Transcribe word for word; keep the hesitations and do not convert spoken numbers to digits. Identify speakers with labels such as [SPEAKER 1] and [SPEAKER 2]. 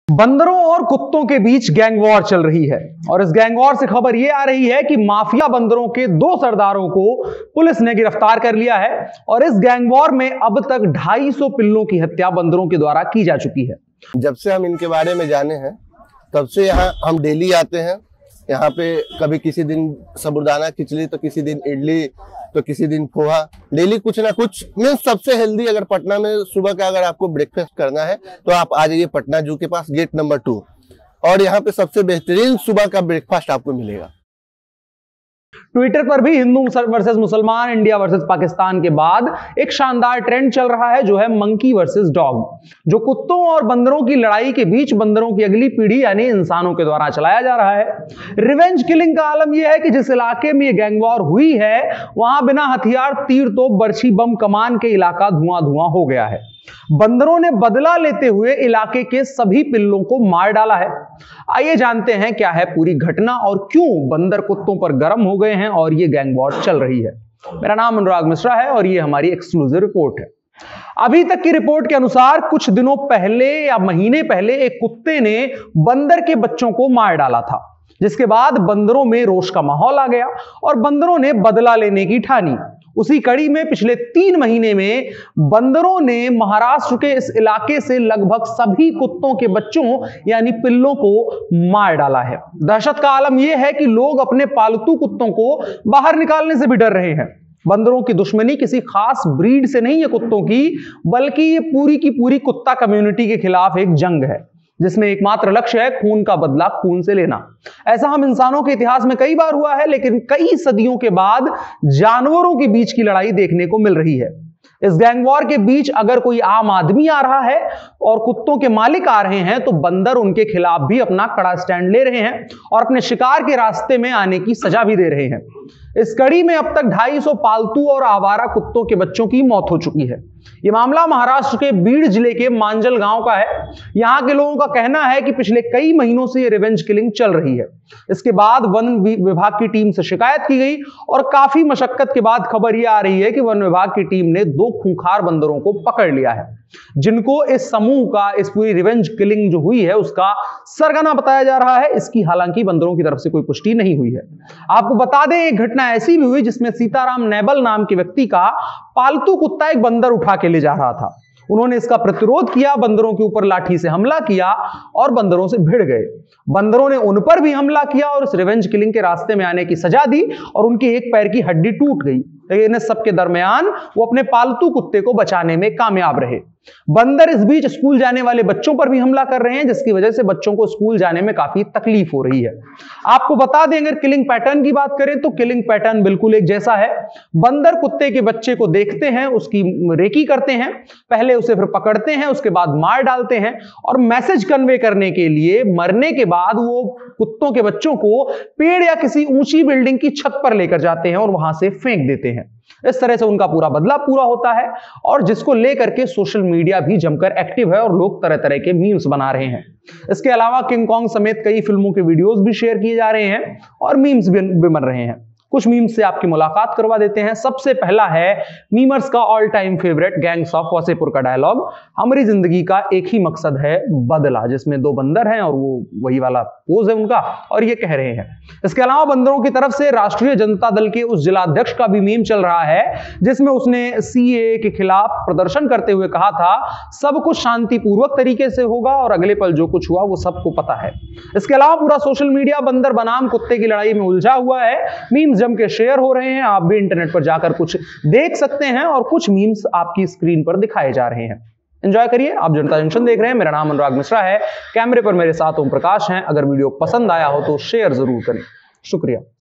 [SPEAKER 1] बंदरों और कुत्तों के बीच गैंग वॉर चल रही है और इस गैंग वॉर से खबर यह आ रही है कि माफिया बंदरों के दो सरदारों को पुलिस ने गिरफ्तार कर लिया है और इस गैंग वॉर में अब तक ढाई सौ पिल्लों की हत्या बंदरों के द्वारा की जा चुकी है।
[SPEAKER 2] जब से हम इनके बारे में जाने हैं तब से यहाँ हम डेली आते हैं। यहाँ पे कभी किसी दिन साबूदाना खिचड़ी तो किसी दिन इडली तो किसी दिन पोहा, डेली कुछ ना कुछ मीन सबसे हेल्दी। अगर पटना में सुबह का अगर आपको ब्रेकफास्ट करना है तो आप आ जाइए पटना जू के पास, गेट नंबर टू, और यहाँ पे सबसे बेहतरीन सुबह का ब्रेकफास्ट आपको मिलेगा।
[SPEAKER 1] ट्विटर पर भी हिंदू वर्सेस मुसलमान, इंडिया वर्सेस पाकिस्तान के बाद एक शानदार ट्रेंड चल रहा है जो है मंकी वर्सेस डॉग, जो कुत्तों और बंदरों की लड़ाई के बीच बंदरों की अगली पीढ़ी यानी इंसानों के द्वारा चलाया जा रहा है। रिवेंज किलिंग का आलम यह है कि जिस इलाके में यह गैंग वॉर हुई है वहां बिना हथियार, तीर तोप, बर्छी, बम, कमान के इलाका धुआं धुआं हो गया है। बंदरों ने बदला लेते हुए इलाके के सभी पिल्लों को मार डाला है। आइए जानते हैं क्या है पूरी घटना और क्यों बंदर कुत्तों पर गर्म हो गए हैं और ये गैंग वॉर चल रही है। मेरा नाम अनुराग मिश्रा है और ये हमारी एक्सक्लूसिव रिपोर्ट है। अभी तक की रिपोर्ट के अनुसार कुछ दिनों पहले या महीने पहले एक कुत्ते ने बंदर के बच्चों को मार डाला था, जिसके बाद बंदरों में रोष का माहौल आ गया और बंदरों ने बदला लेने की ठानी। उसी कड़ी में पिछले तीन महीने में बंदरों ने महाराष्ट्र के इस इलाके से लगभग सभी कुत्तों के बच्चों यानी पिल्लों को मार डाला है। दहशत का आलम यह है कि लोग अपने पालतू कुत्तों को बाहर निकालने से भी डर रहे हैं। बंदरों की दुश्मनी किसी खास ब्रीड से नहीं है कुत्तों की, बल्कि ये पूरी की पूरी कुत्ता कम्युनिटी के खिलाफ एक जंग है जिसमें एकमात्र लक्ष्य है खून का बदला खून से लेना। ऐसा हम इंसानों के इतिहास में कई बार हुआ है, लेकिन कई सदियों के बाद जानवरों के बीच की लड़ाई देखने को मिल रही है। इस गैंग वॉर के बीच अगर कोई आम आदमी आ रहा है और कुत्तों के मालिक आ रहे हैं तो बंदर उनके खिलाफ भी अपना कड़ा स्टैंड ले रहे हैं और अपने शिकार के रास्ते में आने की सजा भी दे रहे हैं। इस कड़ी में अब तक ढाई सौ पालतू और आवारा कुत्तों के बच्चों की मौत हो चुकी है। यह मामला महाराष्ट्र के बीड जिले के मांजल गांव का है। यहां के लोगों का कहना है कि पिछले कई महीनों से यह रिवेंज किलिंग चल रही है। इसके बाद वन विभाग की टीम से शिकायत की गई और काफी मशक्कत के बाद खबर यह आ रही है कि वन विभाग की टीम ने दो खूंखार बंदरों को पकड़ लिया है, जिनको इस समूह का इस पूरी रिवेंज किलिंग जो हुई है उसका सरगना बताया जा रहा है। इसकी हालांकि बंदरों की तरफ से कोई पुष्टि नहीं हुई है। आपको बता दें एक घटना ऐसी भी हुई जिसमें सीताराम नेबल नाम के व्यक्ति का पालतू कुत्ता एक बंदर उठा के ले जा रहा था। उन्होंने इसका प्रतिरोध किया, बंदरों के ऊपर लाठी से हमला किया और बंदरों से भिड़ गए। बंदरों ने उन पर भी हमला किया और इस रिवेंज किलिंग के रास्ते में आने की सजा दी और उनके एक पैर की हड्डी टूट गई। लेकिन इस सबके दरमियान वो अपने पालतू कुत्ते को बचाने में कामयाब रहे। बंदर इस बीच स्कूल जाने वाले बच्चों पर भी हमला कर रहे हैं, जिसकी वजह से बच्चों को स्कूल जाने में काफी तकलीफ हो रही है। आपको बता दें अगर किलिंग पैटर्न की बात करें तो किलिंग पैटर्न बिल्कुल एक जैसा है। बंदर कुत्ते के बच्चे को देखते हैं, उसकी रेकी करते हैं, पहले उसे फिर पकड़ते हैं, उसके बाद मार डालते हैं और मैसेज कन्वे करने के लिए मरने के बाद वो कुत्तों के बच्चों को पेड़ या किसी ऊंची बिल्डिंग की छत पर लेकर जाते हैं और वहां से फेंक देते हैं। इस तरह से उनका पूरा बदला पूरा होता है और जिसको लेकर के सोशल मीडिया भी जमकर एक्टिव है और लोग तरह तरह के मीम्स बना रहे हैं। इसके अलावा किंग कॉन्ग समेत कई फिल्मों के वीडियोस भी शेयर किए जा रहे हैं और मीम्स भी बन रहे हैं। कुछ मीम्स से आपकी मुलाकात करवा देते हैं। सबसे पहला है मीमर्स का all time favourite Gangs of Wasseypur का डायलॉग, हमारी जिंदगी का एक ही मकसद है बदला, जिसमें दो बंदर हैं और वो वही वाला पोज है उनका और ये कह रहे हैं। इसके अलावा बंदरों की तरफ से राष्ट्रीय जनता दल के उस जिलाध्यक्ष का भी मीम चल रहा है जिसमें उसने सीए के खिलाफ प्रदर्शन करते हुए कहा था सब कुछ शांतिपूर्वक तरीके से होगा और अगले पल जो कुछ हुआ वो सबको पता है। इसके अलावा पूरा सोशल मीडिया बंदर बनाम कुत्ते की लड़ाई में उलझा हुआ है। मीम्स जम के शेयर हो रहे हैं, आप भी इंटरनेट पर जाकर कुछ देख सकते हैं और कुछ मीम्स आपकी स्क्रीन पर दिखाए जा रहे हैं। एंजॉय करिए। आप जनता जंक्शन देख रहे हैं। मेरा नाम अनुराग मिश्रा है। कैमरे पर मेरे साथ ओम प्रकाश हैं। अगर वीडियो पसंद आया हो तो शेयर जरूर करें। शुक्रिया।